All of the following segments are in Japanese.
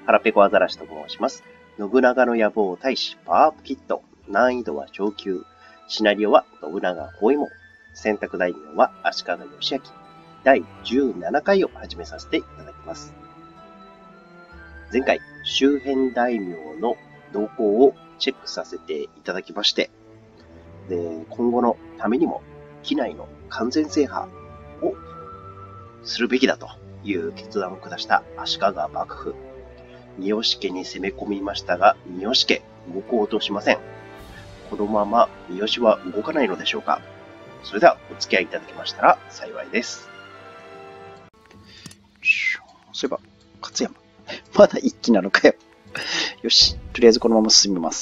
腹ペコアザラシと申します。信長の野望大使パワーアップキット。難易度は上級。シナリオは信長包囲網。選択大名は足利義昭。第17回を始めさせていただきます。前回、周辺大名の動向をチェックさせていただきまして、で今後のためにも、畿内の完全制覇をするべきだという決断を下した足利幕府。三好家に攻め込みましたが、三好家動こうとしません。このまま三好は動かないのでしょうか。それではお付き合いいただけましたら幸いです。そういえば、勝山。まだ一気なのかよ。よし、とりあえずこのまま進みます。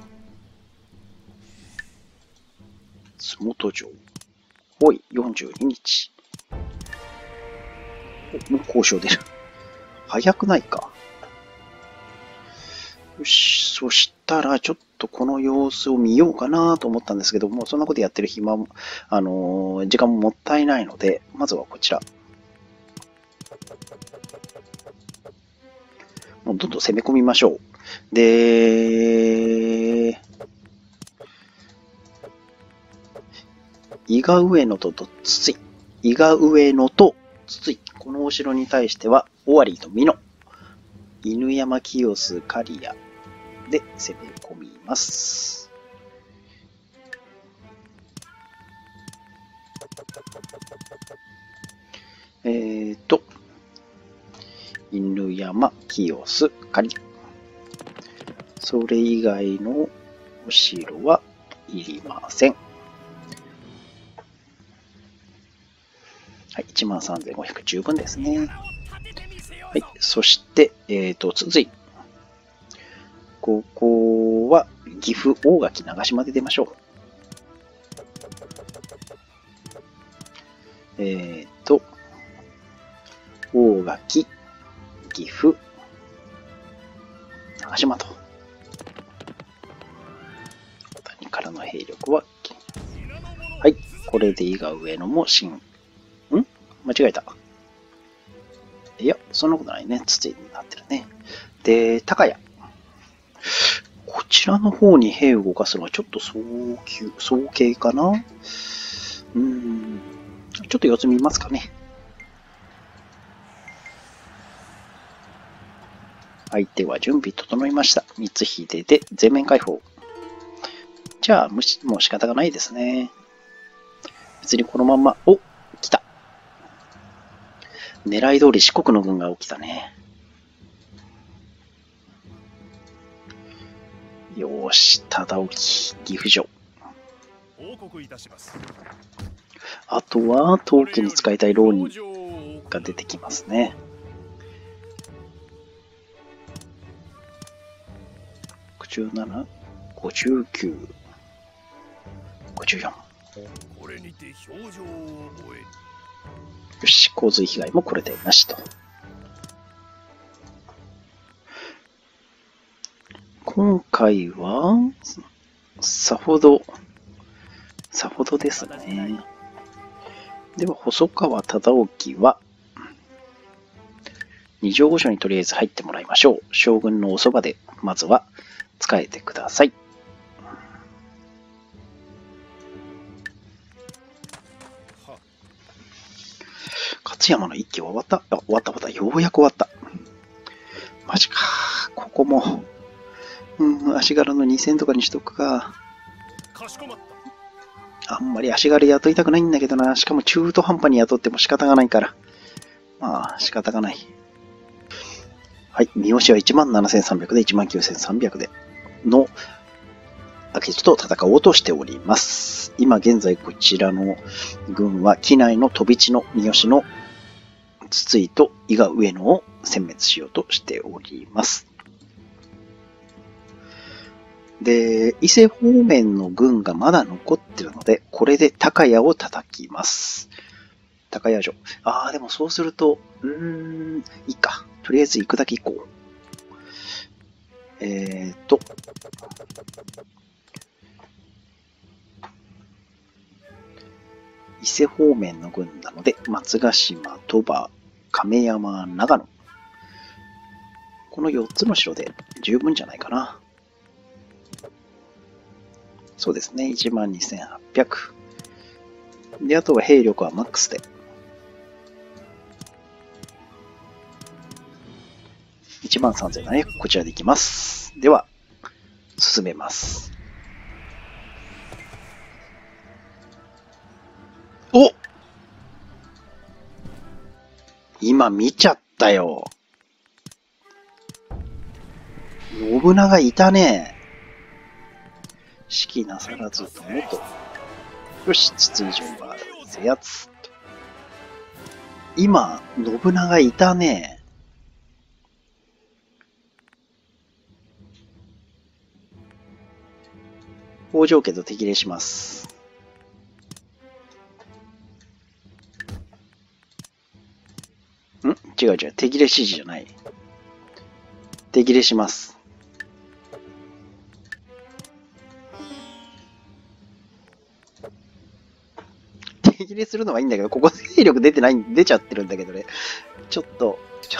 洲本城。おい、42日。もう交渉出る。早くないか。よし、そしたらちょっとこの様子を見ようかなと思ったんですけども、そんなことやってる暇も、時間ももったいないので、まずはこちら。もうどんどん攻め込みましょう。で、伊賀上野と筒井。伊賀上野と筒井。このお城に対しては、尾張と美濃。犬山清須刈谷で攻め込みます。犬山清須刈谷。それ以外のお城はいりません。はい、13,500十分ですね。はい、そして、続いて、ここは岐阜、大垣、長島で出ましょう。大垣、岐阜、長島と。谷からの兵力は、はい、これで伊賀上野も間違えた。いや、そんなことないね。土になってるね。で、高谷。こちらの方に兵を動かすのはちょっと早計かな。ちょっと様子見ますかね。相手は準備整いました。光秀で全面解放。じゃあ、もう仕方がないですね。別にこのまま、来た。狙い通り四国の軍が起きたね。よーし、忠興、岐阜城。あとは、当家に使いたい浪人が出てきますね。67、59、54。よし、洪水被害もこれでなしと。今回は、さほどですね。では、細川忠興は、二条御所にとりあえず入ってもらいましょう。将軍のおそばで、まずは、使えてください。勝山の一揆は終わった。終わった。ようやく終わった。マジか。ここも、足柄の2000とかにしとくか。あんまり足柄雇いたくないんだけどな。しかも中途半端に雇っても仕方がないから。まあ、仕方がない。はい。三好は17,300で19,300での明智と戦おうとしております。今現在こちらの軍は畿内の飛び地の三好の筒井と伊賀上野を殲滅しようとしております。で、伊勢方面の軍がまだ残ってるので、これで高谷を叩きます。高谷城。でもそうすると、いいか。とりあえず行くだけ行こう。伊勢方面の軍なので、松ヶ島、鳥羽、亀山、長野。 この4つの城で十分じゃないかな。そうですね。12,800。で、あとは兵力はマックスで。13,700こちらでいきます。では、進めます。お！今見ちゃったよ。信長いたね。指揮なさらずともと。よし、筒井城が制圧。今、信長いたね。北条家と手切れします。違う違う。手切れ指示じゃない。手切れします。手切れするのはいいんだけど、ここ勢力出ちゃってるんだけどね。ちょっと、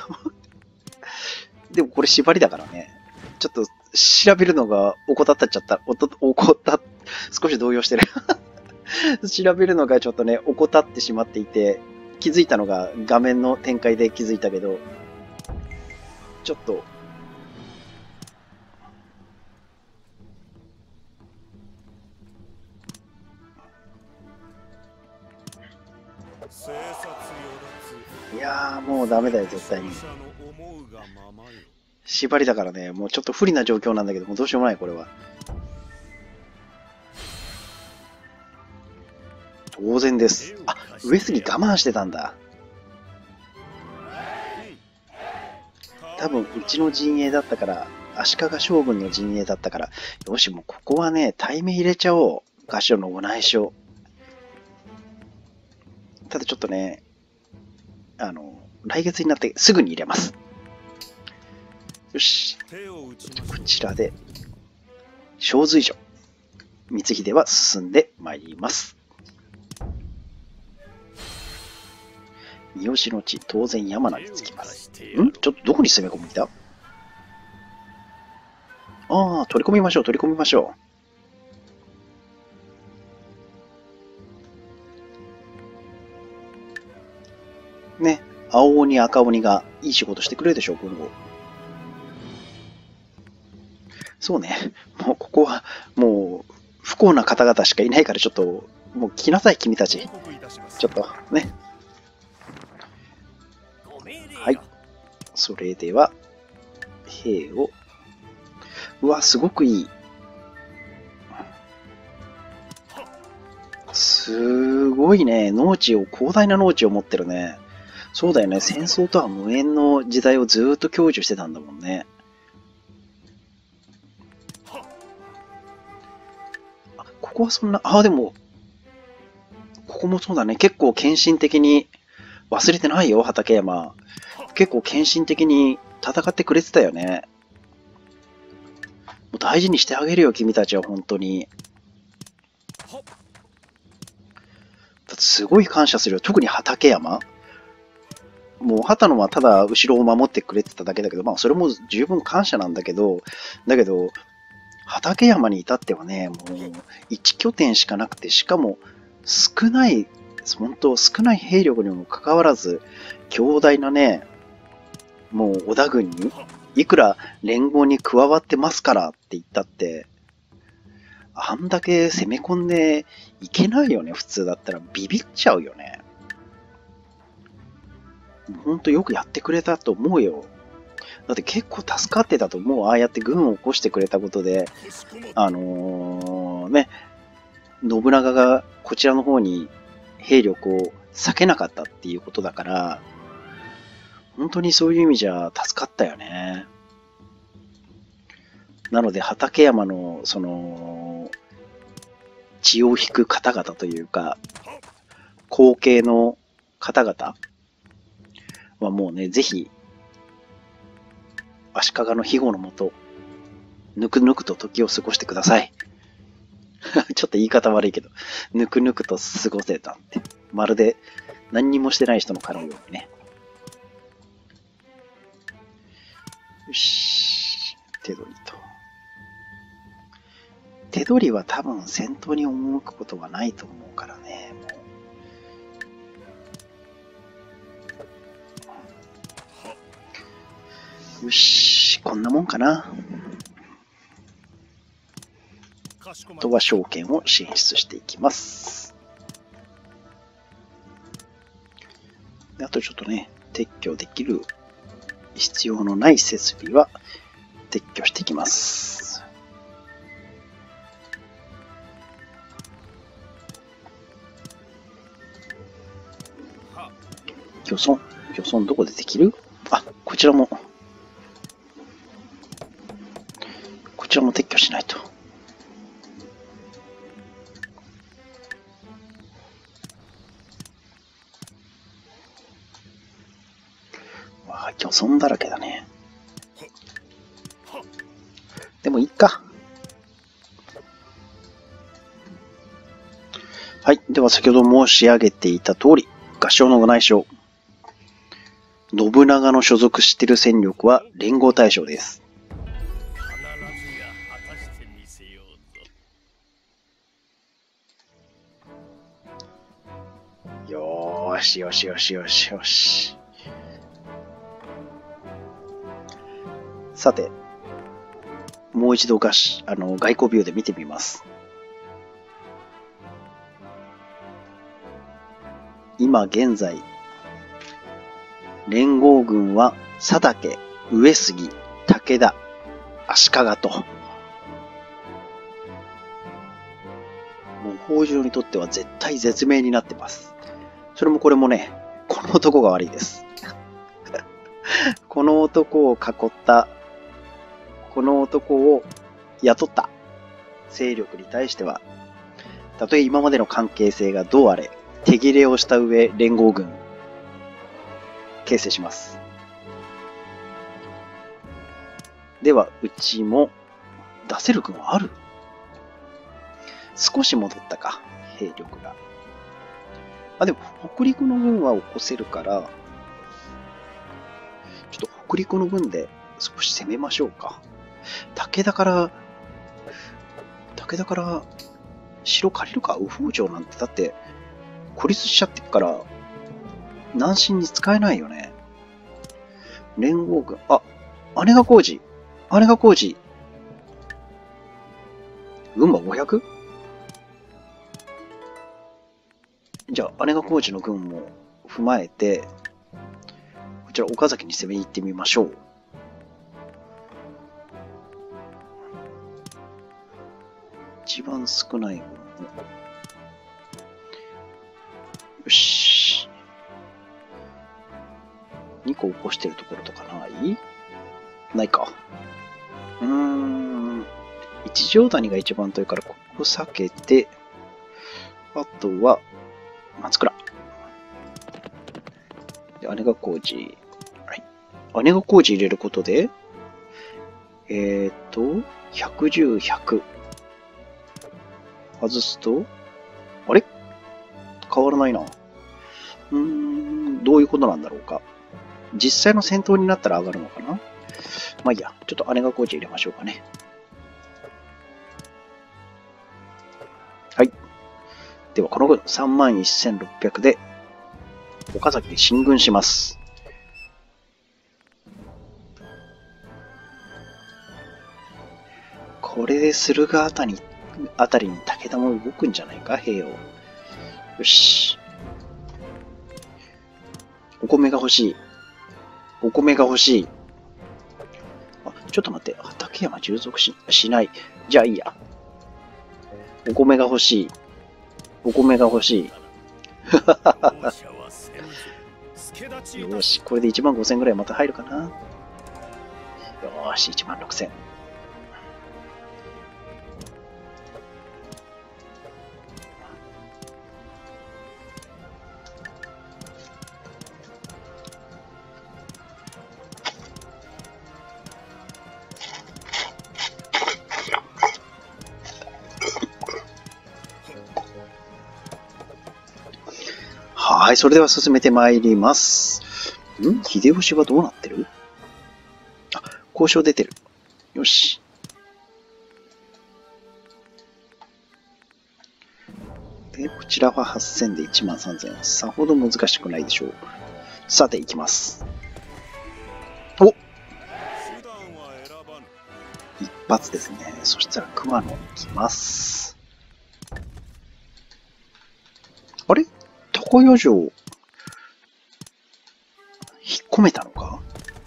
でもこれ縛りだからね。ちょっと調べるのが怠っちゃった。少し動揺してる。調べるのがちょっとね、怠ってしまっていて、気づいたのが画面の展開で気づいたけど、ちょっと、いやーもうダメだよ、絶対に。縛りだからね、もうちょっと不利な状況なんだけど、もうどうしようもない、これは。当然です。あ、上杉我慢してたんだ。多分、うちの陣営だったから、足利将軍の陣営だったから、よし、もうここはね、対面入れちゃおう。合唱のご内緒。ただちょっとね、来月になってすぐに入れます。よし。こちらで、小随所。光秀は進んでまいります。三好の地、当然山名につきます。ちょっとどこに攻め込みだ？ああ、取り込みましょう、取り込みましょう。ね、青鬼、赤鬼がいい仕事してくれるでしょう、今後。そうね、もうここは、もう、不幸な方々しかいないから、ちょっと、もう来なさい、君たち。ちょっと、ね。はい。それでは、兵を、うわ、すごくいい。すごいね、広大な農地を持ってるね。そうだよね、戦争とは無縁の時代をずっと享受してたんだもんね。ここはそんな、でも、ここもそうだね、結構献身的に、忘れてないよ、畠山。結構献身的に戦ってくれてたよね。もう大事にしてあげるよ、君たちは、本当に。だってすごい感謝するよ。特に畠山。もう、畑野はただ後ろを守ってくれてただけだけど、まあ、それも十分感謝なんだけど、畠山に至ってはね、もう、1拠点しかなくて、しかも、本当少ない兵力にもかかわらず、強大なね、もう織田軍に、いくら連合に加わってますからって言ったって、あんだけ攻め込んでいけないよね、普通だったら。ビビっちゃうよね。ほんとよくやってくれたと思うよ。だって結構助かってたと思う。ああやって軍を起こしてくれたことで、ね、信長がこちらの方に兵力を避けなかったっていうことだから、本当にそういう意味じゃ助かったよね。なので畠山のその血を引く方々というか、後継の方々はもうね、ぜひ足利の庇護のもと、ぬくぬくと時を過ごしてください。ちょっと言い方悪いけど、ぬくぬくと過ごせたって。まるで何にもしてない人のかのようにね。 よし。手取りと。手取りは多分戦闘に赴くことはないと思うからね。よし。こんなもんかな。あとは証券を進出していきます。であとちょっとね、撤去できる必要のない設備は撤去していきます。漁村どこでできる？あ、こちらも撤去しないと。わあ、漁村だらけだね。でもいいか。はい。では先ほど申し上げていた通り、合唱のご内証。信長の所属している戦力は連合大将です。よーしよしよしよしよし。さて、もう一度外交ビューで見てみます。今現在、連合軍は佐竹、上杉、武田、足利と、もう北条にとっては絶対絶命になってます。それもこれもね、この男が悪いです。この男を囲った、この男を雇った勢力に対しては、たとえ今までの関係性がどうあれ、手切れをした上、連合軍、形成します。では、うちも出せる軍はある？少し戻ったか、兵力が。あ、でも、北陸の軍は起こせるから、ちょっと北陸の軍で少し攻めましょうか。武田から城借りるか？右北条なんてだって孤立しちゃってっから南進に使えないよね。連合軍、あ、姉が工事軍馬 500？ じゃあ姉が工事の軍も踏まえてこちら岡崎に攻めに行ってみましょう。一番少ない軍。よし。2個起こしてるところとかないか。一条谷が一番遠いからここ避けて、あとは松倉。で、姉が工事。はい。姉が工事入れることで、110、100。外すと、あれ？変わらないな。どういうことなんだろうか。実際の戦闘になったら上がるのかな？まあいいや。ちょっと姉が工事入れましょうかね。はい。では、この軍31,600で、岡崎で進軍します。これで駿河あたりに武田も動くんじゃないか、兵を。よし。お米が欲しい。あ、ちょっと待って。畠山従属しない。じゃあいいや。お米が欲しい。よし、これで15,000ぐらいまた入るかな。よし、16,000。はい、それでは進めてまいります。秀吉はどうなってる？あ、 交渉出てる。よし。で、こちらは8000で13000。さほど難しくないでしょう。さて、いきます。お、一発ですね。そしたら熊野いきます。あれ、常世城、引っ込めたのか？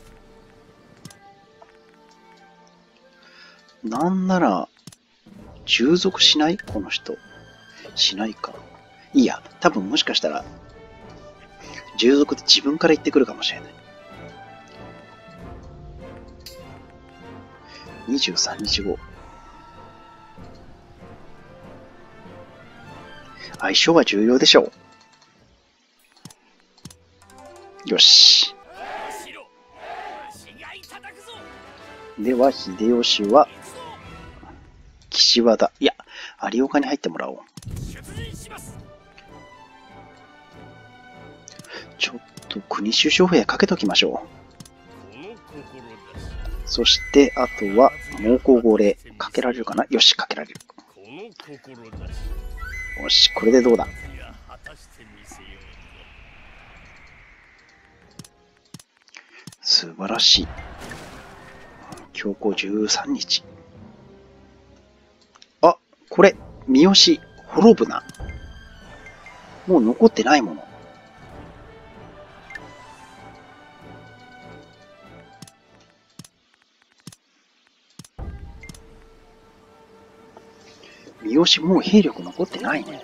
なんなら、従属しない？この人。しないか。いいや、多分もしかしたら、従属で自分から言ってくるかもしれない。23日後。相性は重要でしょう。よし。では、秀吉は、岸和田。いや、有岡に入ってもらおう。ちょっと国主将兵かけときましょう。そして、あとは、猛攻号令。かけられるかな？よし、かけられる。よし、これでどうだ？素晴らしい。強行13日。あ、これ、三好、滅ぶな。もう残ってないもの。三好もう兵力残ってないね。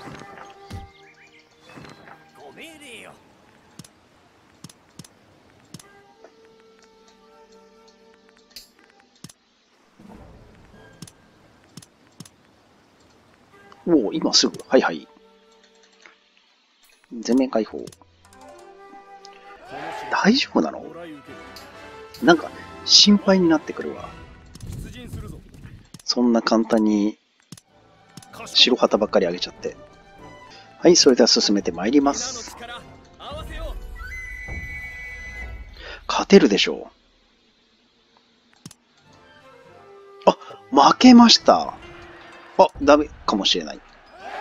おお、今すぐ。はいはい。全面開放。大丈夫なの？なんか心配になってくるわ。そんな簡単に白旗ばっかり上げちゃって。はい、それでは進めてまいります。勝てるでしょう。あ、負けました。あ、ダメかもしれない。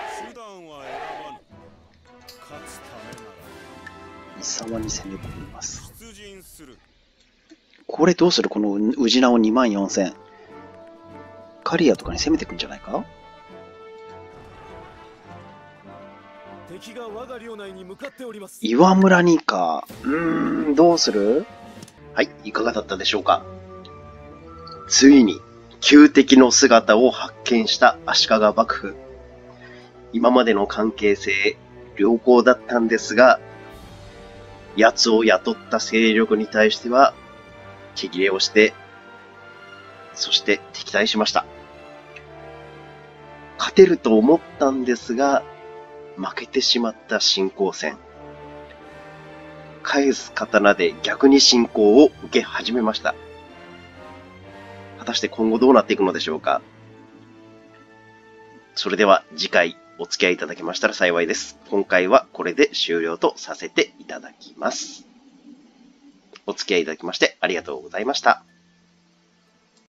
三沢に攻め込みます。これどうする？この宇品を24000。カリアとかに攻めてくんじゃないか？岩村にか。どうする？ はい、いかがだったでしょうか。ついに、旧敵の姿を発見した足利幕府。今までの関係性、良好だったんですが、奴を雇った勢力に対しては、毛切れをして、そして敵対しました。勝てると思ったんですが、負けてしまった侵攻戦。返す刀で逆に侵攻を受け始めました。果たして今後どうなっていくのでしょうか。それでは次回お付き合いいただけましたら幸いです。今回はこれで終了とさせていただきます。お付き合いいただきましてありがとうございました。